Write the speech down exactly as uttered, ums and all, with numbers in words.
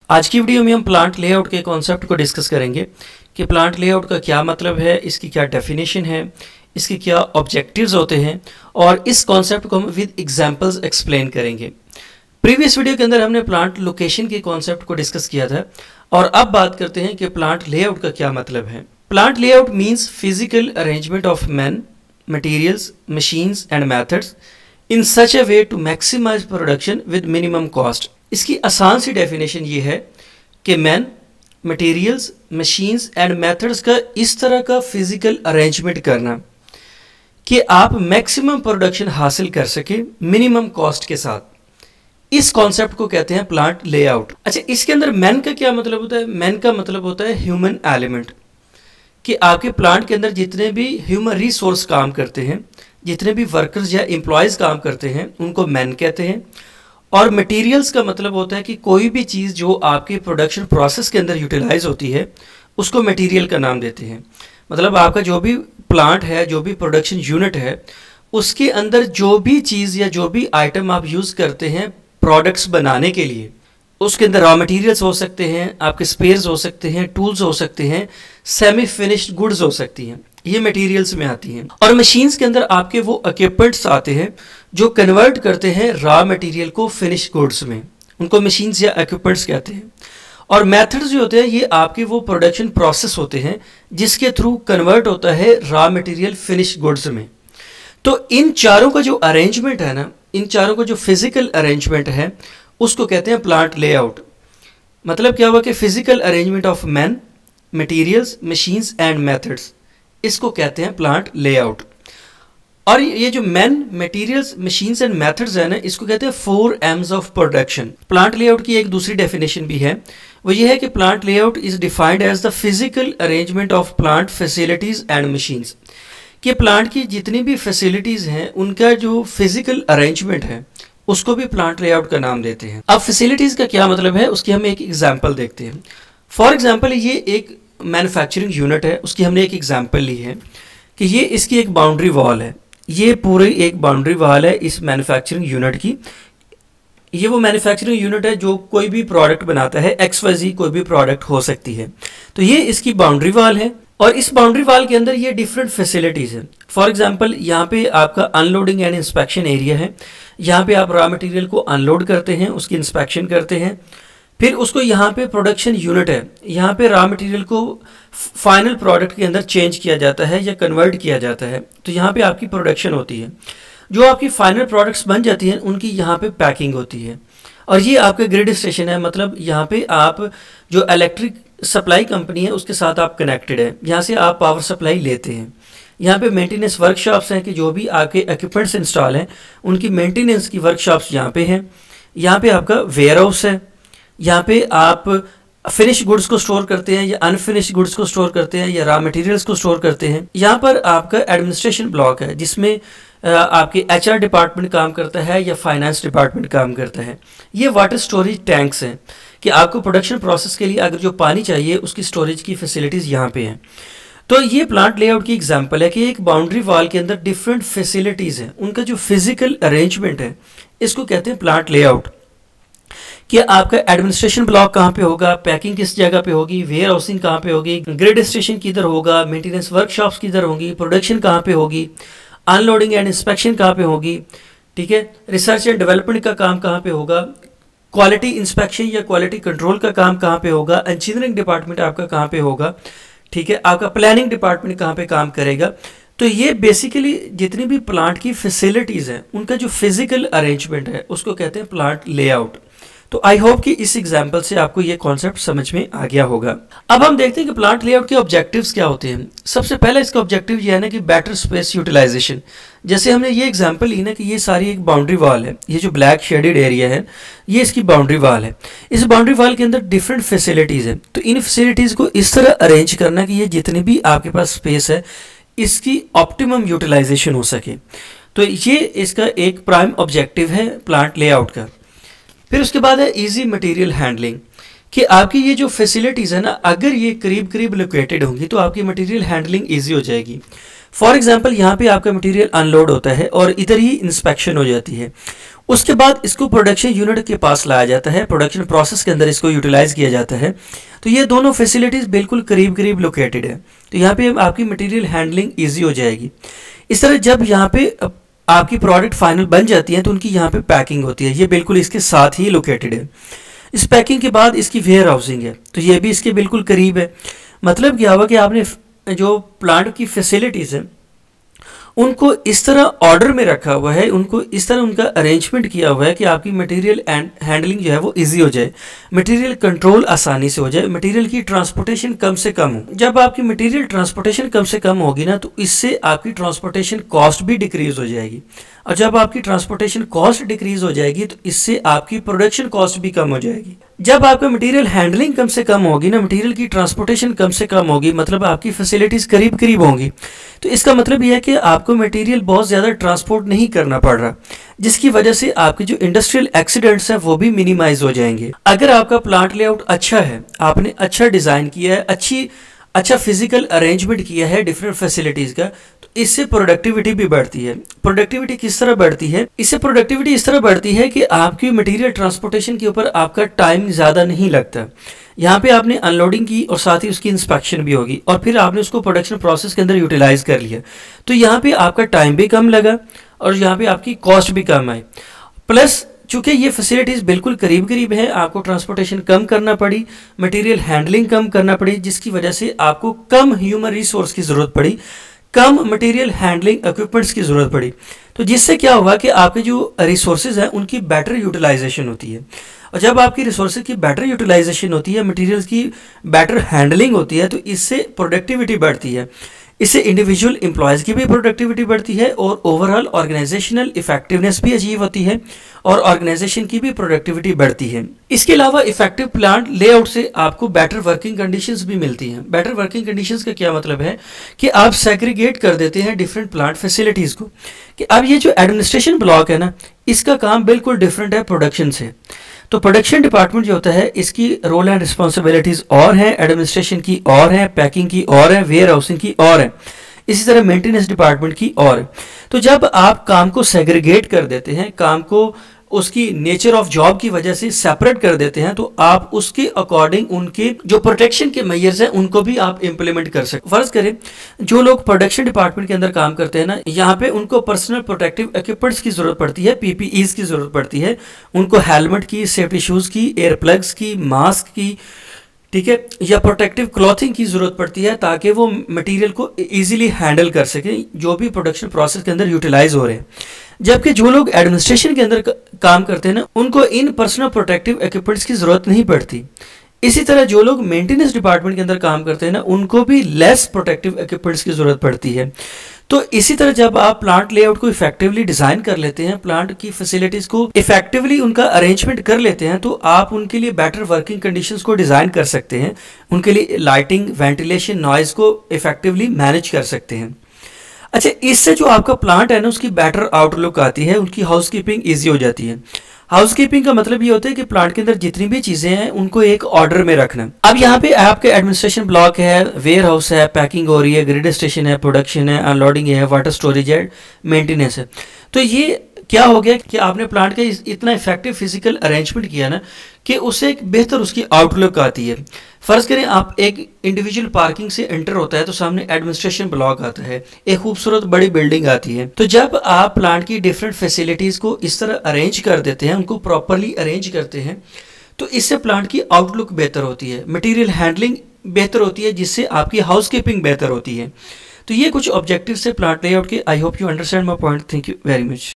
आज की वीडियो में हम प्लांट लेआउट के कॉन्सेप्ट को डिस्कस करेंगे कि प्लांट लेआउट का क्या मतलब है, इसकी क्या डेफिनेशन है, इसके क्या ऑब्जेक्टिव्स होते हैं और इस कॉन्सेप्ट को हम विद एग्जांपल्स एक्सप्लेन करेंगे। प्रीवियस वीडियो के अंदर हमने प्लांट लोकेशन के कॉन्सेप्ट को डिस्कस किया था और अब बात करते हैं कि प्लांट लेआउट का क्या मतलब है। Plant layout means physical arrangement of man, materials, machines and methods in such a way to maximise production with minimum cost. इसकी आसान सी डेफिनेशन ये है कि man, materials, machines and methods का इस तरह का फिजिकल अरेंजमेंट करना कि आप मैक्सिमम प्रोडक्शन हासिल कर सके मिनिमम कॉस्ट के साथ। इस कॉन्सेप्ट को कहते हैं प्लांट लेआउट। अच्छा, इसके अंदर मैन का क्या मतलब होता है? मैन का मतलब होता है ह्यूमन एलिमेंट, कि आपके प्लांट के अंदर जितने भी ह्यूमन रिसोर्स काम करते हैं, जितने भी वर्कर्स या एम्प्लॉयज़ काम करते हैं, उनको मैन कहते हैं। और मटेरियल्स का मतलब होता है कि कोई भी चीज़ जो आपके प्रोडक्शन प्रोसेस के अंदर यूटिलाइज होती है उसको मटेरियल का नाम देते हैं। मतलब आपका जो भी प्लांट है, जो भी प्रोडक्शन यूनिट है, उसके अंदर जो भी चीज़ या जो भी आइटम आप यूज़ करते हैं प्रोडक्ट्स बनाने के लिए, उसके अंदर रॉ मटेरियल्स हो सकते हैं, आपके स्पेयर्स हो सकते हैं, टूल्स हो सकते हैं, सेमी फिनिश्ड गुड्स हो सकती हैं, ये मटेरियल्स में आती हैं। और मशीन्स के अंदर आपके वो इक्विपमेंट्स आते हैं जो कन्वर्ट करते हैं रॉ मटेरियल को फिनिश गुड्स में, उनको मशीन्स या इक्विपमेंट्स कहते हैं। और मेथड्स जो होते हैं ये आपके वो प्रोडक्शन प्रोसेस होते हैं जिसके थ्रू कन्वर्ट होता है रॉ मटेरियल फिनिश गुड्स में। तो इन चारों का जो अरेंजमेंट है ना, इन चारों का जो फिजिकल अरेंजमेंट है उसको कहते हैं प्लांट लेआउट। मतलब क्या हुआ कि physical arrangement of man, materials, machines and methods, इसको कहते हैं प्लांट लेआउट। और ये जो man, materials, machines and methods है ना, इसको कहते हैं four Ms of production. Plant layout की एक दूसरी डेफिनेशन भी है, वो ये है कि plant layout is defined as the physical arrangement of plant facilities and machines. कि प्लांट की जितनी भी फैसिलिटीज हैं उनका जो फिजिकल अरेंजमेंट है उसको भी प्लांट लेआउट का नाम देते हैं। अब फैसिलिटीज का क्या मतलब है उसकी हम एक एग्जाम्पल देखते हैं। फॉर एग्जाम्पल ये एक मैन्युफैक्चरिंग यूनिट है, उसकी हमने एक एग्जाम्पल ली है कि ये इसकी एक बाउंड्री वॉल है, ये पूरी एक बाउंड्री वॉल है इस मैन्युफैक्चरिंग यूनिट की। ये वो मैन्युफैक्चरिंग यूनिट है जो कोई भी प्रोडक्ट बनाता है, एक्स वाई जी कोई भी प्रोडक्ट हो सकती है। तो ये इसकी बाउंड्री वॉल है और इस बाउंड्री वॉल के अंदर ये डिफरेंट फैसिलिटीज़ हैं। फॉर एग्जांपल यहाँ पे आपका अनलोडिंग एंड इंस्पेक्शन एरिया है, यहाँ पे आप रॉ मटेरियल को अनलोड करते हैं, उसकी इंस्पेक्शन करते हैं, फिर उसको यहाँ पे प्रोडक्शन यूनिट है, यहाँ पे रॉ मटेरियल को फाइनल प्रोडक्ट के अंदर चेंज किया जाता है या कन्वर्ट किया जाता है। तो यहाँ पे आपकी प्रोडक्शन होती है, जो आपकी फाइनल प्रोडक्ट्स बन जाती हैं उनकी यहाँ पे पैकिंग होती है। और ये आपका ग्रिड स्टेशन है, मतलब यहाँ पे आप जो इलेक्ट्रिक सप्लाई कंपनी है उसके साथ आप कनेक्टेड है, यहाँ से आप पावर सप्लाई लेते हैं। यहाँ पे मेंटेनेंस वर्कशॉप्स हैं कि जो भी आपके इक्विपमेंट्स इंस्टॉल हैं उनकी मेंटेनेंस की वर्कशॉप्स यहाँ पे हैं। यहाँ पे आपका वेयर हाउस है, यहाँ पे आप फिनिश गुड्स को स्टोर करते हैं या अनफिनिश गुड्स को स्टोर करते हैं या रॉ मटेरियल्स को स्टोर करते हैं। यहाँ पर आपका एडमिनिस्ट्रेशन ब्लॉक है जिसमें आपके एच आर डिपार्टमेंट काम करता है या फाइनेंस डिपार्टमेंट काम करता है। ये वाटर स्टोरेज टैंक्स हैं कि आपको प्रोडक्शन प्रोसेस के लिए अगर जो पानी चाहिए उसकी स्टोरेज की फैसिलिटीज़ यहाँ पे हैं। तो ये प्लांट लेआउट की एग्जांपल है कि एक बाउंड्री वॉल के अंदर डिफरेंट फैसिलिटीज़ हैं, उनका जो फिजिकल अरेंजमेंट है इसको कहते हैं प्लांट लेआउट। कि आपका एडमिनिस्ट्रेशन ब्लॉक कहाँ पे होगा, पैकिंग किस जगह पे होगी, वेयर हाउसिंग कहाँ पे होगी, ग्रिड स्टेशन किधर होगा, मेंटेनेंस वर्कशॉप्स किधर होंगी, प्रोडक्शन कहाँ पे होगी, अनलोडिंग एंड इंस्पेक्शन कहाँ पे होगी, ठीक है, रिसर्च एंड डेवलपमेंट का काम कहाँ पे होगा, क्वालिटी इंस्पेक्शन या क्वालिटी कंट्रोल का काम कहाँ पे होगा, इंजीनियरिंग डिपार्टमेंट आपका कहाँ पे होगा, ठीक है, आपका प्लानिंग डिपार्टमेंट कहाँ पे काम करेगा। तो ये बेसिकली जितनी भी प्लांट की फैसिलिटीज़ हैं उनका जो फिजिकल अरेंजमेंट है उसको कहते हैं प्लांट लेआउट। तो आई होप कि इस एग्जाम्पल से आपको ये कॉन्सेप्ट समझ में आ गया होगा। अब हम देखते हैं कि प्लांट लेआउट के ऑब्जेक्टिव्स क्या होते हैं। सबसे पहला इसका ऑब्जेक्टिव ये है ना कि बेटर स्पेस यूटिलाइजेशन। जैसे हमने ये एग्जांपल ली ना कि ये सारी एक बाउंड्री वॉल है, ये जो ब्लैक शेडेड एरिया है ये इसकी बाउंड्री वॉल है। इस बाउंड्री वॉल के अंदर डिफरेंट फैसिलिटीज़ हैं। तो इन फैसिलिटीज़ को इस तरह अरेंज करना कि ये जितनी भी आपके पास स्पेस है इसकी ऑप्टिमम यूटिलाइजेशन हो सके। तो ये इसका एक प्राइम ऑब्जेक्टिव है प्लांट लेआउट का। फिर उसके बाद है इजी मटेरियल हैंडलिंग, कि आपकी ये जो फैसिलिटीज़ है ना अगर ये करीब करीब लोकेटेड होंगी तो आपकी मटेरियल हैंडलिंग इजी हो जाएगी। फॉर एग्जांपल यहाँ पे आपका मटेरियल अनलोड होता है और इधर ही इंस्पेक्शन हो जाती है, उसके बाद इसको प्रोडक्शन यूनिट के पास लाया जाता है, प्रोडक्शन प्रोसेस के अंदर इसको यूटिलाइज किया जाता है। तो ये दोनों फैसिलिटीज़ बिल्कुल करीब करीब लोकेटेड है, तो यहाँ पे आपकी मटेरियल हैंडलिंग ईजी हो जाएगी। इस तरह जब यहाँ पे आपकी प्रोडक्ट फाइनल बन जाती है तो उनकी यहाँ पे पैकिंग होती है, ये बिल्कुल इसके साथ ही लोकेटेड है। इस पैकिंग के बाद इसकी वेयर हाउसिंग है, तो ये भी इसके बिल्कुल करीब है। मतलब क्या हुआ कि आपने जो प्लांट की फैसिलिटीज़ हैं उनको इस तरह ऑर्डर में रखा हुआ है, उनको इस तरह उनका अरेंजमेंट किया हुआ है कि आपकी मटेरियल हैंडलिंग जो है वो इजी हो जाए, मटेरियल कंट्रोल आसानी से हो जाए, मटेरियल की ट्रांसपोर्टेशन कम से कम हो। जब आपकी मटेरियल ट्रांसपोर्टेशन कम से कम होगी ना, तो इससे आपकी ट्रांसपोर्टेशन कॉस्ट भी डिक्रीज हो जाएगी, और जब आपकी ट्रांसपोर्टेशन कॉस्ट डिक्रीज हो जाएगी तो इससे आपकी प्रोडक्शन कॉस्ट भी कम हो जाएगी। जब आपका मटेरियल हैंडलिंग कम से कम होगी ना, मटेरियल की ट्रांसपोर्टेशन कम से कम होगी, मतलब आपकी फैसिलिटीज़ करीब करीब होंगी, तो इसका मतलब यह है कि आपको मटेरियल बहुत ज़्यादा ट्रांसपोर्ट नहीं करना पड़ रहा, जिसकी वजह से आपके जो इंडस्ट्रियल एक्सीडेंट्स हैं वो भी मिनिमाइज हो जाएंगे। अगर आपका प्लांट लेआउट अच्छा है, आपने अच्छा डिज़ाइन किया है, अच्छी अच्छा फिजिकल अरेंजमेंट किया है डिफरेंट फैसिलिटीज़ का, तो इससे प्रोडक्टिविटी भी बढ़ती है। प्रोडक्टिविटी किस तरह बढ़ती है? इससे प्रोडक्टिविटी इस तरह बढ़ती है कि आपकी मटेरियल ट्रांसपोर्टेशन के ऊपर आपका टाइम ज़्यादा नहीं लगता। यहाँ पे आपने अनलोडिंग की और साथ ही उसकी इंस्पेक्शन भी होगी, और फिर आपने उसको प्रोडक्शन प्रोसेस के अंदर यूटिलाइज कर लिया, तो यहाँ पे आपका टाइम भी कम लगा और यहाँ पे आपकी कॉस्ट भी कम आई। प्लस चूँकि ये फैसिलिटीज़ बिल्कुल करीब करीब है, आपको ट्रांसपोर्टेशन कम करना पड़ी, मटेरियल हैंडलिंग कम करना पड़ी, जिसकी वजह से आपको कम ह्यूमन रिसोर्स की ज़रूरत पड़ी, कम मटेरियल हैंडलिंग इक्विपमेंट्स की ज़रूरत पड़ी। तो जिससे क्या हुआ कि आपके जो रिसोर्सेज हैं उनकी बेटर यूटिलाइजेशन होती है, और जब आपकी रिसोर्सेज की बेटर यूटिलाइजेशन होती है, मटेरियल्स की बेटर हैंडलिंग होती है, तो इससे प्रोडक्टिविटी बढ़ती है, इससे इंडिविजुअल एम्प्लॉयज़ की भी प्रोडक्टिविटी बढ़ती है और ओवरऑल ऑर्गेनाइजेशनल इफेक्टिवनेस भी अचीव होती है और ऑर्गेनाइजेशन की भी प्रोडक्टिविटी बढ़ती है। इसके अलावा इफेक्टिव प्लांट लेआउट से आपको बेटर वर्किंग कंडीशंस भी मिलती हैं। बेटर वर्किंग कंडीशंस का क्या मतलब है कि आप सेग्रीगेट कर देते हैं डिफरेंट प्लांट फैसिलिटीज़ को, कि अब ये जो एडमिनिस्ट्रेशन ब्लॉक है ना, इसका काम बिल्कुल डिफरेंट है प्रोडक्शन से। तो प्रोडक्शन डिपार्टमेंट जो होता है इसकी रोल एंड रिस्पॉन्सिबिलिटीज़ और हैं, एडमिनिस्ट्रेशन की और हैं, पैकिंग की और है, वेयर हाउसिंग की और है, इसी तरह मेंटेनेंस डिपार्टमेंट की और है। तो जब आप काम को सेग्रीगेट कर देते हैं, काम को उसकी नेचर ऑफ जॉब की वजह से सेपरेट कर देते हैं, तो आप उसके अकॉर्डिंग उनके जो प्रोटेक्शन के मेजर्स हैं उनको भी आप इम्प्लीमेंट कर सकते। फर्ज करें जो लोग प्रोडक्शन डिपार्टमेंट के अंदर काम करते हैं ना, यहाँ पे उनको पर्सनल प्रोटेक्टिव इक्विपमेंट्स की जरूरत पड़ती है, पीपीईज की जरूरत पड़ती है, उनको हेलमेट की, सेफ्टी शूज़ की, एयर प्लग्स की, मास्क की, ठीक है, या प्रोटेक्टिव क्लॉथिंग की ज़रूरत पड़ती है, ताकि वो मटेरियल को इजीली हैंडल कर सकें जो भी प्रोडक्शन प्रोसेस के अंदर यूटिलाइज हो रहे हैं। जबकि जो लोग एडमिनिस्ट्रेशन के अंदर काम करते हैं ना, उनको इन पर्सनल प्रोटेक्टिव इक्विपमेंट्स की ज़रूरत नहीं पड़ती। इसी तरह जो लोग मेंटेनेंस डिपार्टमेंट के अंदर काम करते हैं ना, उनको भी लेस प्रोटेक्टिव इक्विपमेंट्स की ज़रूरत पड़ती है। तो इसी तरह जब आप प्लांट लेआउट को इफेक्टिवली डिज़ाइन कर लेते हैं, प्लांट की फैसिलिटीज़ को इफेक्टिवली उनका अरेंजमेंट कर लेते हैं, तो आप उनके लिए बेटर वर्किंग कंडीशंस को डिज़ाइन कर सकते हैं, उनके लिए लाइटिंग, वेंटिलेशन, नॉइज़ को इफेक्टिवली मैनेज कर सकते हैं। अच्छा, इससे जो आपका प्लांट है ना, उसकी बेटर आउटलुक आती है, उनकी हाउसकीपिंग ईजी हो जाती है। हाउसकीपिंग का मतलब ये होता है कि प्लांट के अंदर जितनी भी चीज़ें हैं उनको एक ऑर्डर में रखना। अब यहाँ पे आपके एडमिनिस्ट्रेशन ब्लॉक है, वेयर हाउस है, पैकिंग हो रही है, ग्रिड स्टेशन है, प्रोडक्शन है, अनलोडिंग है, वाटर स्टोरेज है, मेंटेनेंस है। तो ये क्या हो गया कि आपने प्लांट का इतना इफेक्टिव फिजिकल अरेंजमेंट किया ना कि उससे एक बेहतर उसकी आउटलुक आती है। फ़र्ज़ करें आप एक इंडिविजुअल पार्किंग से एंटर होता है तो सामने एडमिनिस्ट्रेशन ब्लॉक आता है, एक खूबसूरत बड़ी बिल्डिंग आती है। तो जब आप प्लांट की डिफरेंट फैसिलिटीज़ को इस तरह अरेंज कर देते हैं, उनको प्रॉपरली अरेंज करते हैं, तो इससे प्लांट की आउटलुक बेहतर होती है, मटीरियल हैंडलिंग बेहतर होती है, जिससे आपकी हाउसकीपिंग बेहतर होती है। तो ये कुछ ऑब्जेक्टिव्स है प्लांट लेआउट के। I hope you understand my point. Thank you very much.